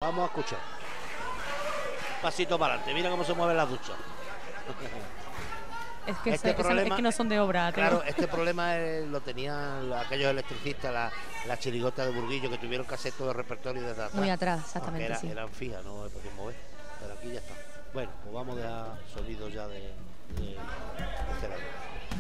vamos a escuchar. Pasito para adelante, mira cómo se mueven las duchas. Es que, es que no son de obra. Claro, este problema lo tenían aquellos electricistas, la chirigota de Burguillo, que tuvieron que hacer todo el repertorio desde atrás. Muy atrás, exactamente, sí. Eran fijas, no se podían mover. Pero aquí ya está. Bueno, pues vamos a dejar sonido ya de este lado.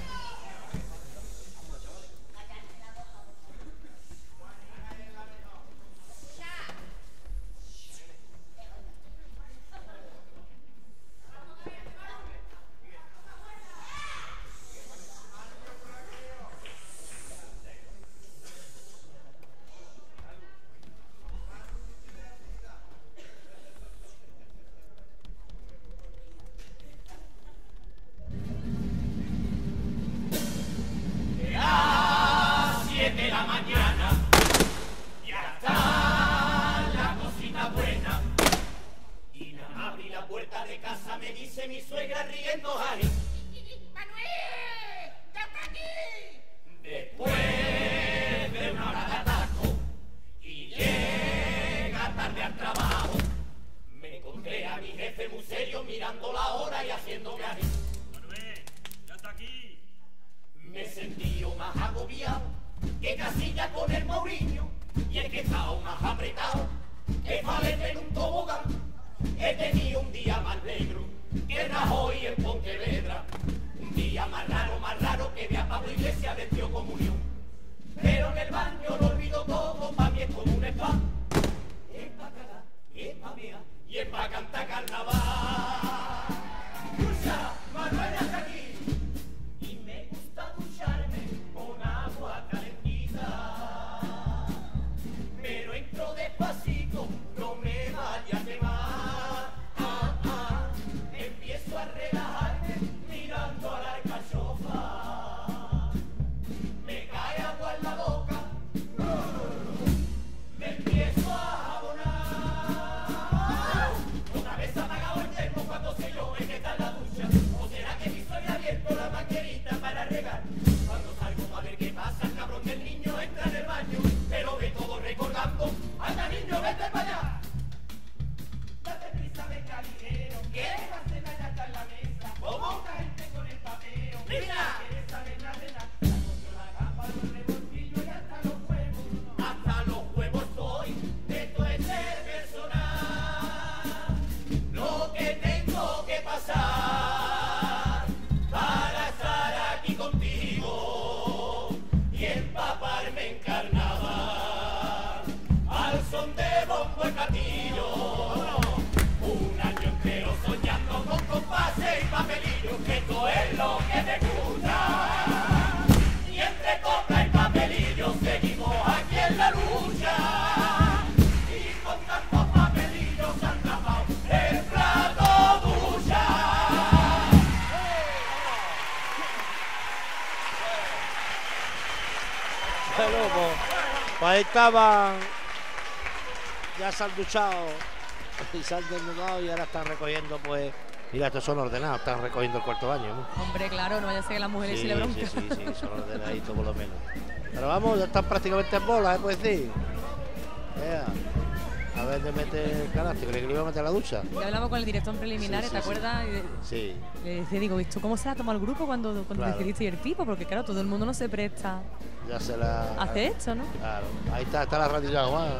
Pues ahí estaban, ya se han duchado y se han desnudado y ahora están recogiendo, pues, mira, estos son ordenados, están recogiendo el cuarto baño, ¿no? Hombre, claro, no vaya a ser que las mujeres sí le bronca. Sí, son ordenaditos por lo menos. Pero vamos, ya están prácticamente en bola, puedes decir. A ver, te mete el canasto, creí que le iba a meter la ducha. Ya hablamos con el director en preliminares, ¿te acuerdas? Sí. Le decía, digo, ¿esto cómo se la toma el grupo cuando decidiste ir el pipo? Porque claro, todo el mundo no se presta. Ya se la hace esto, ¿no? Claro, ahí está la radio ya, Juan.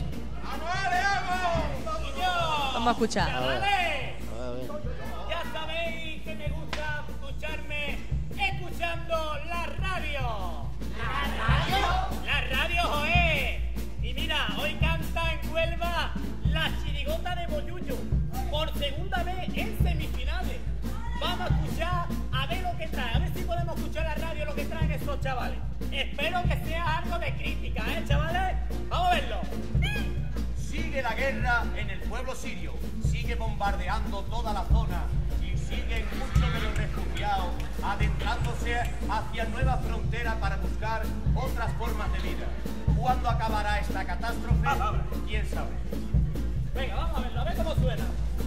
Vamos a escuchar. A ver. Ya sabéis que me gusta escucharme escuchando la radio. ¿La radio? La radio, joé. Y mira, hoy canta en Huelva la chirigota de Boyullo. Por segunda vez en semifinales. Vamos a escuchar a ver lo que trae. A ver si podemos escuchar la radio lo que traen esos chavales. Espero que sea algo de crítica, chavales. Vamos a verlo. Sigue la guerra en el pueblo sirio. Sigue bombardeando toda la zona. Y siguen muchos de los refugiados adentrándose hacia nuevas fronteras para buscar otras formas de vida. ¿Cuándo acabará esta catástrofe? ¿Quién sabe? Venga, vamos a verlo, a ver cómo suena.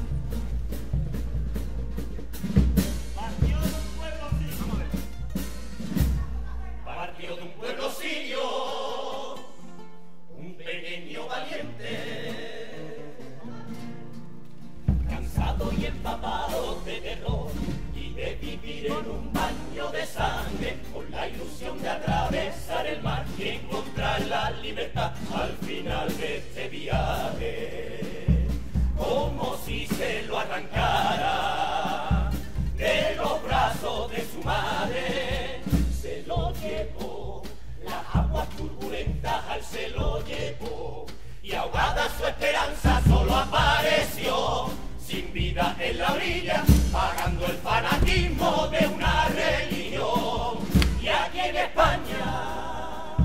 Partió de un pueblo sirio, un pequeño valiente, de terror y de vivir en un baño de sangre, con la ilusión de atravesar el mar y encontrar la libertad al final de este viaje. Como si se lo arrancara de los brazos de su madre, se lo llevó, las aguas turbulentas al se lo llevó, y ahogada su esperanza solo apareció, sin vida en la orilla, pagando el fanatismo de una religión. Y aquí en España,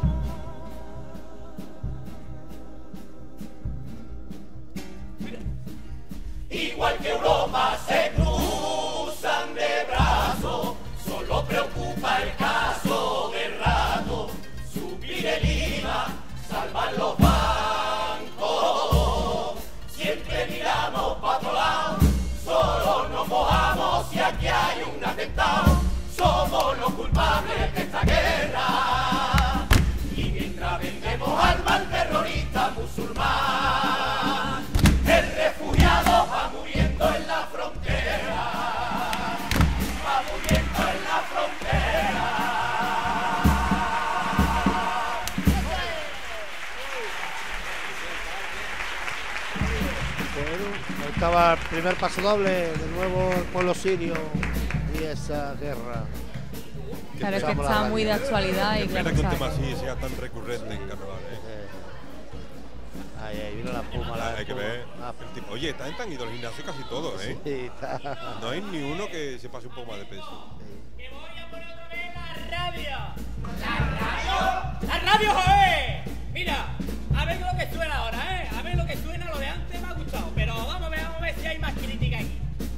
mira, igual que Europa se cruzan de brazos, solo preocupa el caso de rato, subir el IVA, salvar los bancos, siempre miramos para otro lado, solo nos mojamos si aquí hay un atentado, somos los culpables de esta guerra, y mientras vendemos armas al terrorista musulmán, el refugiado va muriendo en la frontera, va muriendo en la frontera. Ahí estaba el primer paso doble, de nuevo el pueblo sirio y esa guerra. Claro, es que está muy de actualidad y Espera claro, que un o sea, tema así sea tan recurrente en carnaval, Ahí vino la espuma. Hay que ver el tipo. Oye, esta gente han ido al gimnasio casi todos, ¿eh? Sí, está. No hay ni uno que se pase un poco más de peso. Que voy a poner otra vez la radio. ¿La radio? ¡La radio, joder! Mira, a ver lo que suena ahora, ¿eh? A ver lo que suena, lo de antes me ha gustado. Pero vamos a ver si hay más crítica aquí.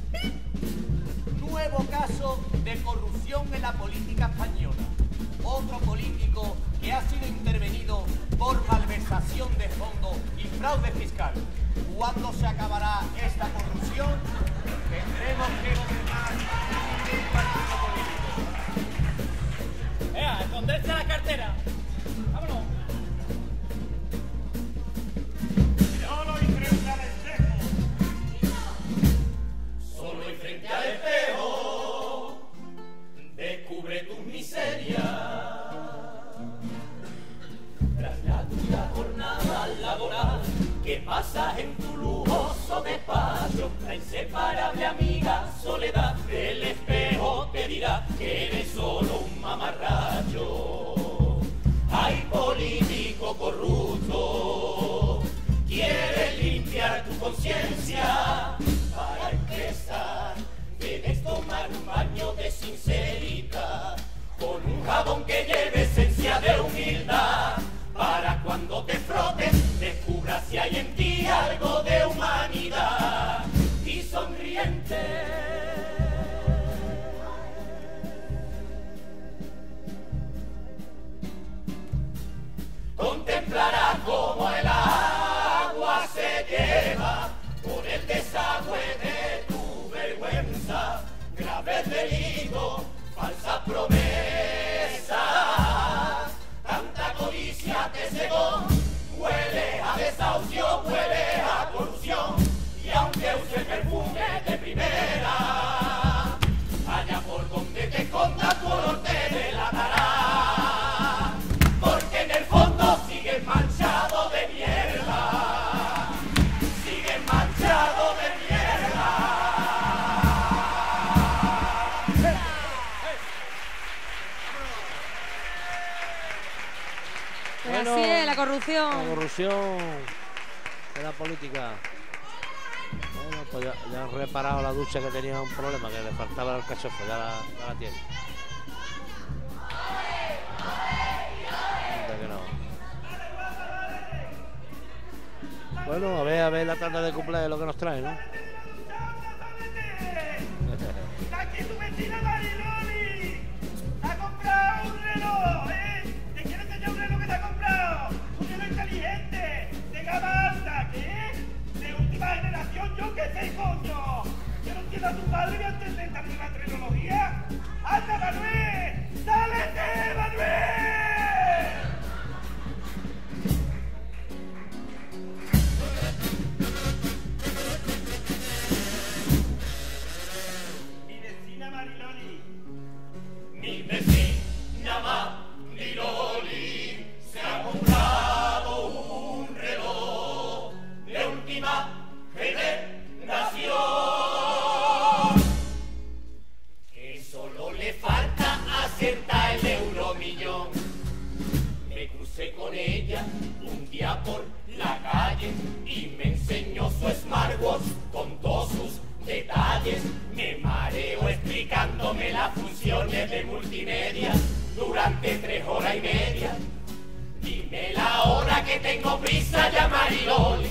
Nuevo caso de corrupción en la política española. Otro político que ha sido intervenido por malversación de fondos y fraude fiscal. ¿Cuándo se acabará esta corrupción? Tendremos que gobernar un partido político. Esconderse la cartera. Vámonos. Solo y frente al espejo. Solo y frente al espejo. Descubre tus miserias. Tras la dura jornada laboral que pasas en tu lujoso despacho, la inseparable amiga soledad del espejo te dirá que eres solo un mamarracho. Hay político corrupto, quiere limpiar tu conciencia. Para empezar, debes tomar un baño de sinceridad, con un jabón que lleve esencia de humildad, para cuando te frotes descubras si hay en ti algo de humanidad. Y sonriente contemplarás como el agua se lleva por el desagüe de tu vergüenza, graves delitos, falsas promesas, tanta codicia te cegó, huele a desahucio, huele a corrupción, y aunque use perfume de primera, allá por donde te escondas tu olor te delatará, porque en el fondo sigues manchado de mierda, sigues manchado de mierda. Pero Bueno, así es la corrupción. La corrupción de la política. Bueno, pues ya han reparado la ducha que tenía un problema, que le faltaba el cachofo, ya la tiene. Anda que no. Bueno, a ver la tanda de cumpleaños lo que nos trae, ¿no? Aquí tu vecina Mariloli ha comprado un reloj, ¿eh? ¿Te quiero enseñar un reloj que te ha comprado? Un reloj inteligente, de gama alta, ¿qué? De última generación, yo qué sé, coño. Yo no entiendo a tu padre voy a entender también la tecnología. ¡Anda, Manuel! ¡Sálete, Manuel! última generación. Que solo le falta acertar el euromillón. Me crucé con ella un día por la calle y me enseñó su smartwatch con todos sus detalles. Me mareo explicándome las funciones de multimedia durante 3 horas y media. Dime la hora que tengo prisa, ya Mariloli.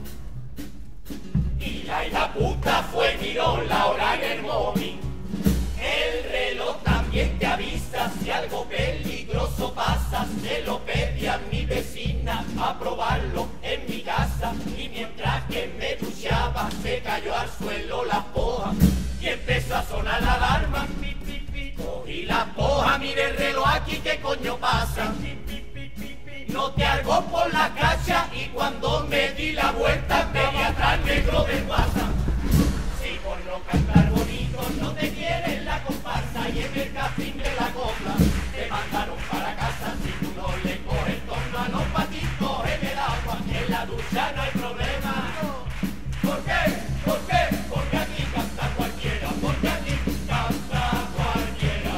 Y la hija puta fue miró la hora en el móvil. El reloj también te avisa si algo peligroso pasa. Se lo pedí a mi vecina a probarlo en mi casa. Y mientras que me duchaba se cayó al suelo la poja y empezó a sonar la alarma. Cogí la poja, mire el reloj aquí, ¿qué coño pasa? No te argó por la cacha y cuando me di la vuelta veía atrás negro del WhatsApp. Si por no cantar bonito no te quieren la comparsa y en el casting de la copla te mandaron para casa. Si tú no le coges torno a los patitos en el agua, en la ducha no hay problema. ¿Por qué? ¿Por qué? Porque aquí canta cualquiera, porque aquí canta cualquiera.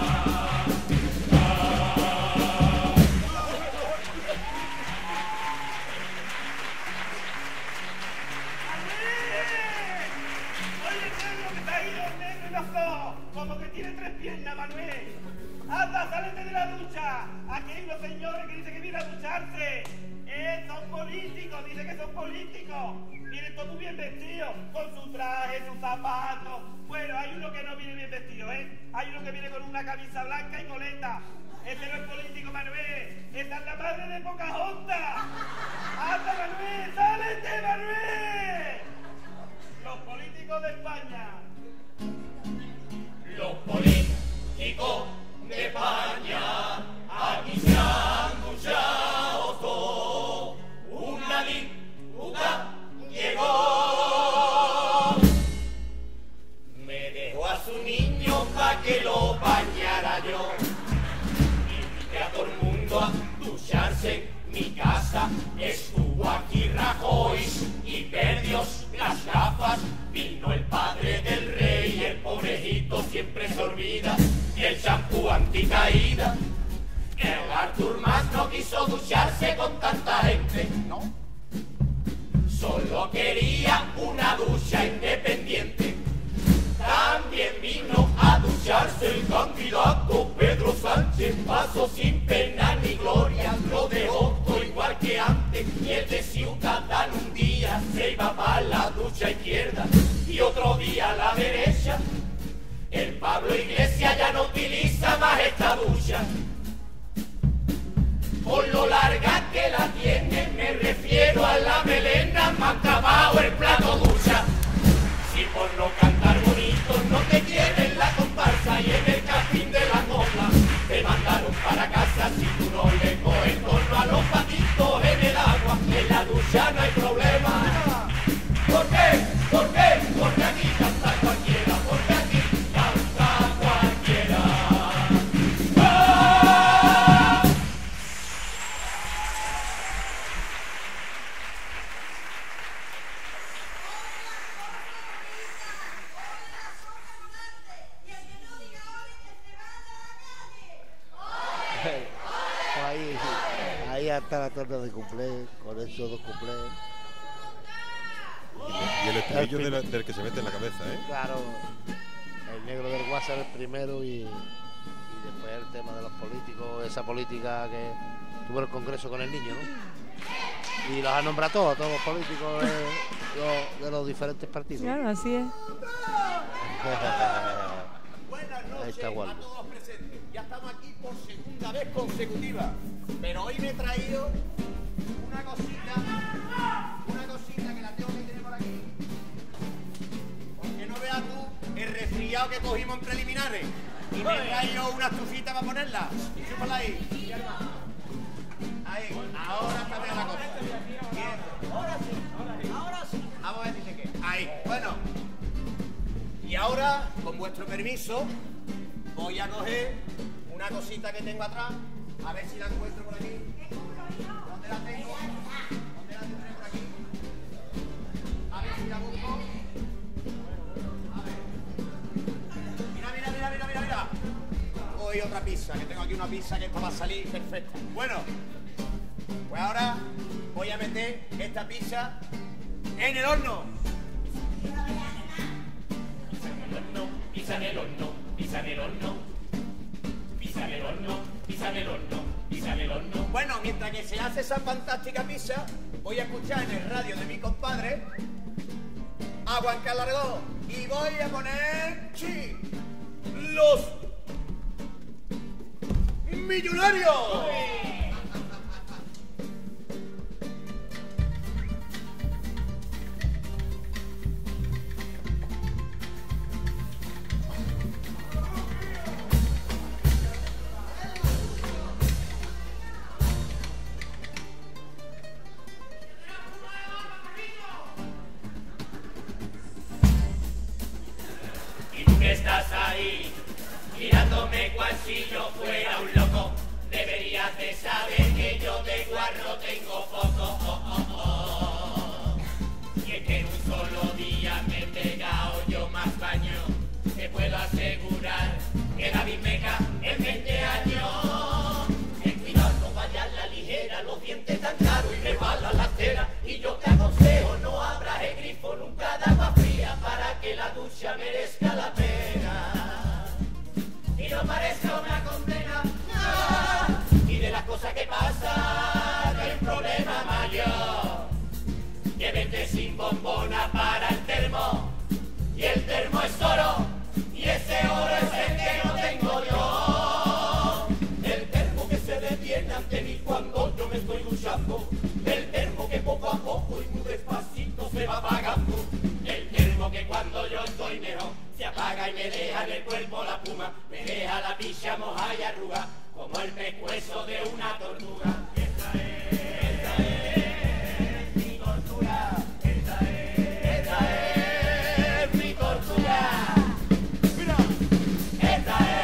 Como que tiene 3 piernas, Manuel. ¡Anda, sálete de la ducha! Aquí hay unos señores que dicen que vienen a ducharse. Son políticos, dicen que son políticos. Vienen todos muy bien vestidos, con su traje, sus zapatos. Bueno, hay uno que no viene bien vestido, ¿eh? Hay uno que viene con una camisa blanca y coleta. Ese no es político, Manuel. Esa es la madre de Pocahontas. ¡Anda, Manuel! ¡Sálete, Manuel! Los políticos de España. Los políticos de España aquí se han duchado todos. Una diputación llegó, me dejó a su niño pa' que lo bañara yo. Invité a todo el mundo a ducharse en mi casa. Estuvo aquí Rajoy y perdió las gafas. Vino el padre del rey y el pobrejito siempre se olvida. Y el champú anticaída. El Artur Mas no quiso ducharse con tanta gente, ¿no? Solo quería una ducha independiente. También vino a ducharse el candidato Pedro Sánchez. Pasó sin pena ni gloria, lo dejó todo igual que antes. Y el de Ciudadano un día se iba para la ducha izquierda y otro día a la derecha. El Pablo Iglesias ya no utiliza más esta ducha. Por lo larga que la tiene, me refiero a la melena, me ha acabado el plato ducha. Si por no cantar bonito no te quieren la comparsa y en el casting de la copla te mandaron para casa. Si tú no le coges torno a los patitos en el agua, en la ducha no hay problema. ¿Por qué? ¿Por qué? Porque aquí canta cualquiera, porque aquí canta cualquiera. ¡Ah! Ahí está la torta de cumple, con esos 2 cumples. Y el estribillo del que se mete en la cabeza, ¿eh? Claro, el negro del WhatsApp el primero y después el tema de los políticos, esa política que tuvo el Congreso con el niño, ¿no? Y los ha nombrado todos los políticos de los diferentes partidos. Claro, así es. Buenas Ahí noches está a Waldo. todos presentes. Ya estamos aquí por segunda vez consecutiva. Pero hoy me he traído una cosita que la tengo que tener por aquí. Porque no veas tú el resfriado que cogimos en preliminares. Y me he traído una estufita para ponerla. Chúpala ahí. Ahí, ahora está bien la cosa. Bien. Ahora sí. Vamos a ver si se queda. Ahí, bueno. Y ahora, con vuestro permiso, voy a coger una cosita que tengo atrás, a ver si la encuentro por aquí. ¿Dónde la tengo? ¿Dónde la tendré por aquí? coger otra pizza, que tengo aquí una pizza que esta va a salir perfecta. Bueno, pues ahora voy a meter esta pizza en el horno. Pisa en el horno, pisa en el horno, pisa en el horno, pisa en el horno, pisa en el horno. Bueno, mientras que se hace esa fantástica pizza, voy a escuchar en el radio de mi compadre a Juan Carlos Aragó y voy a poner los millonarios. Estás ahí, mirándome cual si yo fuera un loco. Deberías de saber que yo de guarro tengo poco. Y es que en un solo día me he pegado yo más baño. Te puedo asegurar que David Meca en 20 años. Ten cuidado, no vayas a la ligera, los dientes tan caros y resbala la cera. Y yo te aconsejo, no abras el grifo nunca de agua fría para que la ducha merezca la pena. Y no parezca una condena. Y de las cosas que pasan hay un problema mayor. Que vete sin bombona para el termo. Y el termo es oro. Y ese oro es el que no tengo yo. El termo que se detiene ante mí cuando yo me estoy duchando. El termo que poco a poco y muy despacito se va apagando. El termo que cuando yo estoy mejor se apaga y me deja en el cuerpo la puma. Me deja la picha moja y arruga como el pescuezo de una tortuga. Esta es mi tortura. Esta es mi tortura. Mira, esta es.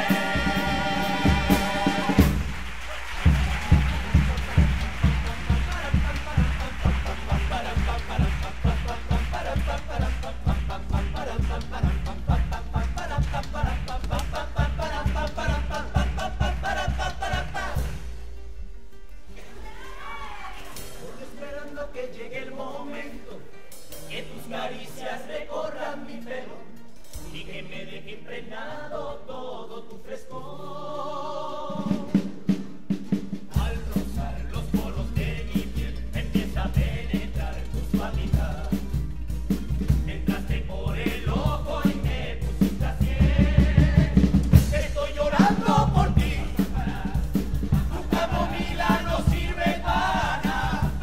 Que llegue el momento que tus caricias recorran mi pelo y que me deje impregnado todo tu frescor. Al rozar los poros de mi piel empieza a penetrar tu suavidad. Entraste por el ojo y me pusiste a 100. Estoy llorando por ti. Tu camomila no sirve para nada.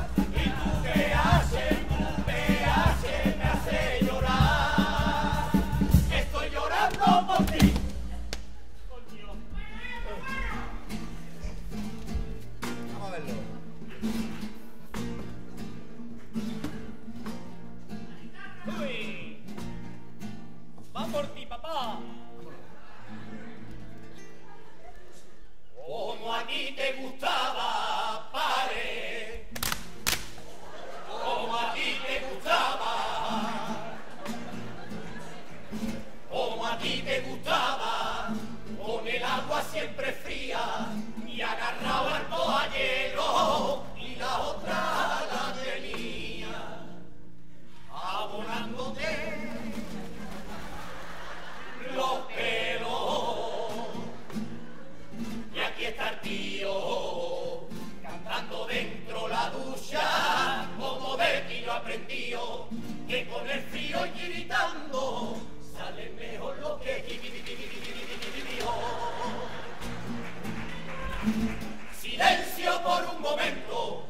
Por ti. Vamos a verlo. Uy. Va por ti, papá. Como a ti te gustaba, pare. Como a ti te gustaba. Como a ti te gustaba, con el agua siempre fría y agarrado al toallero y la otra la tenía abonándote los pelos. Y aquí está el tío cantando dentro la ducha, como de ti yo aprendí que con el frío y gritando sale mejor lo que vivió. Silencio por un momento.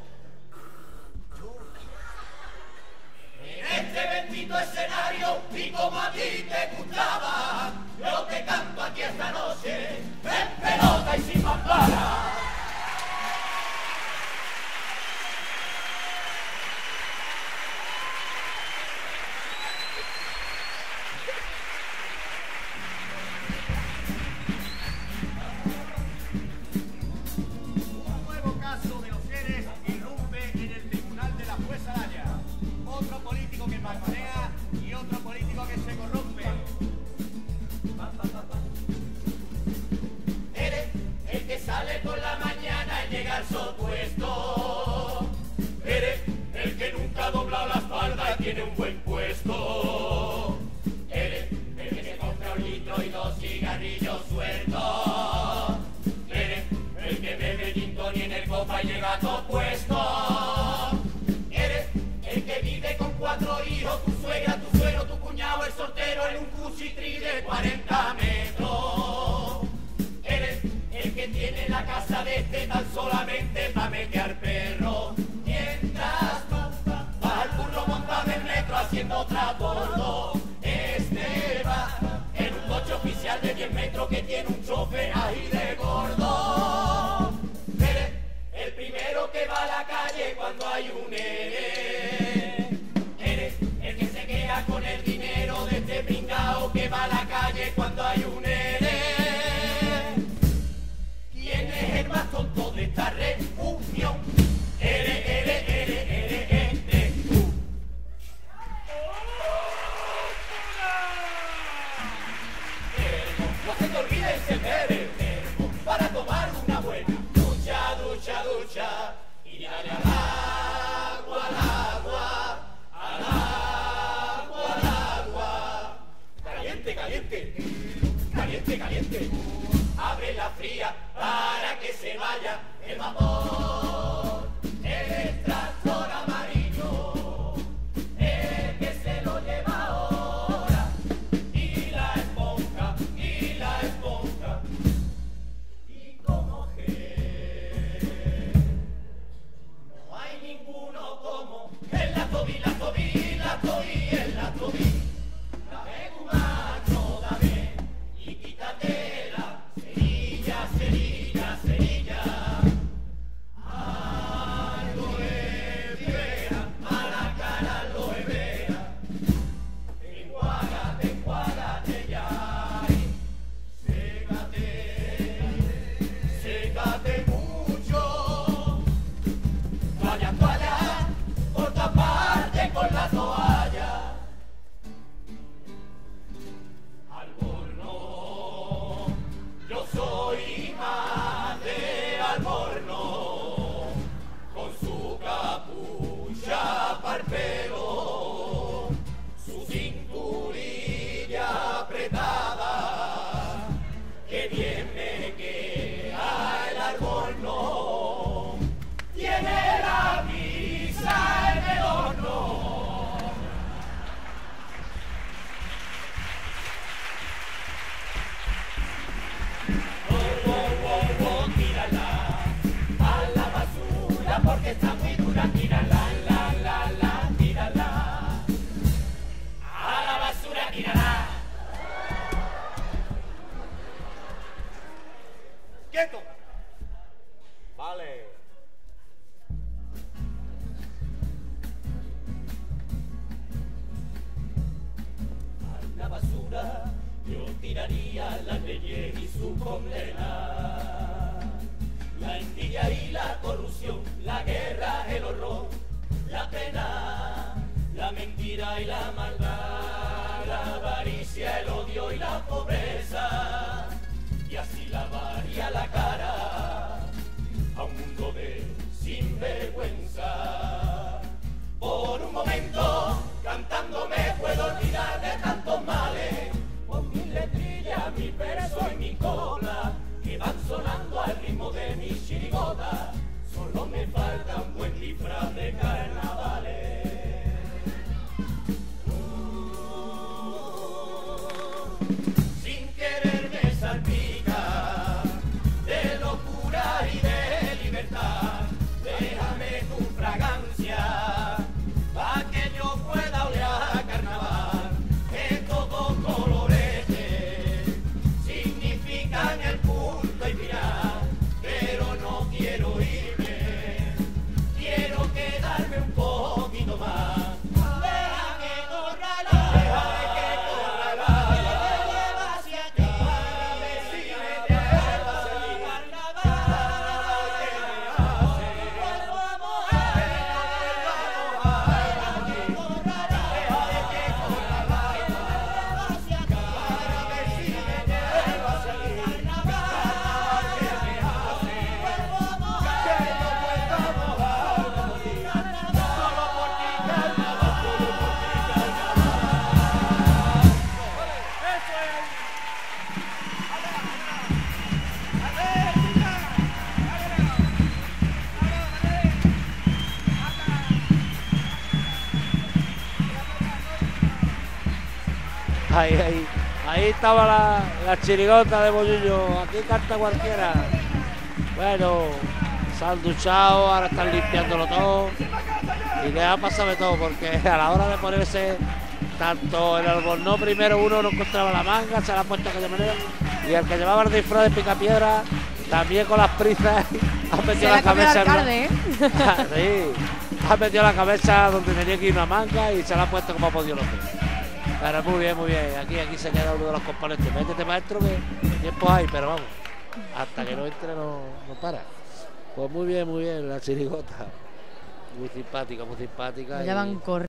En este bendito escenario, y como a ti te gustaba, yo te canto aquí esta noche, en pelota y sin mampara. Eres puesto. Eres el que se compra un litro y 2 cigarrillos sueltos. Eres el que bebe gin tonic en el copa y llega todo puesto. Eres el que vive con 4 hijos, tu suegra, tu suegro, tu cuñado, el soltero en un cuchitri de 40 metros. Eres el que tiene la casa de este tan solamente para meter perro. Mientras tú vas al curro montado en metro haciendo transbordo. Este va en un coche oficial de 10 metros que tiene un chofer ahí de gordo. Eres el primero que va a la calle cuando hay un ERE. Eres el que se queda con el dinero de este pringao que va a la calle cuando hay un ERE. ¿Quién es el más tonto de esta reunión? Eres tú. No se te olvide encender el termo para tomar una buena ducha, ducha, ducha. Y dale al agua, al agua, al agua, al agua. Caliente, caliente, caliente, caliente. Abre la fría para que se vaya el vapor. El tractor amarillo, el que se lo lleva ahora. Y la esponja, y la esponja. Y como que no hay ninguno como el Latobi, Latobi, Latobi, el Latobi. Dame tu mano, dame, y quítate la cerilla, cerilla, cerilla. Aloe vera, a la cara aloe vera. Enjuágate, enjuágate ya. Y sécate, sécate mucho. Toalla, toalla, por taparte con la toalla. Alborno, yo soy más de Alborno, con su capucha pa'l pelo, su cinturilla apretada, que bien me queda el Alborno, tiene la brisa en el horno. Tírala a la basura porque está muy dura. Tírala, tírala a la basura, tírala. ¡Quieto! Vale. A la basura yo tiraría las leyes y su condena, la envidia y la corrupción, la guerra, el horror, la pena, la mentira y la maldad, la avaricia, el odio y la pobreza, y así lavaría la cara a un mundo de sinvergüenza. Por un momento, cantando me puedo olvidar de tantos males, con mi letrilla, mi verso y mi cola, que van sonando al ritmo de mi chirigota. Solo me falta un buen disfraz de carnavales. Sí, Ahí estaba la chirigota de Bollullo. Aquí canta cualquiera. Bueno, se han duchado, ahora están limpiándolo todo. Y les ha pasado de todo, porque a la hora de ponerse tanto el albornoz, primero uno no encontraba la manga, se la ha puesto de aquella manera. Y el que llevaba el disfraz de Picapiedra, también con las prisas, ha metido la cabeza. Sí, ha metido la cabeza donde tenía que ir una manga y se la ha puesto como ha podido el hombre. Pero muy bien, muy bien. Aquí se queda uno de los componentes. Métete, maestro, que tiempo hay, pero vamos, hasta que no entre no para. Pues muy bien, la chirigota. Muy simpática, muy simpática. Ya van corriendo.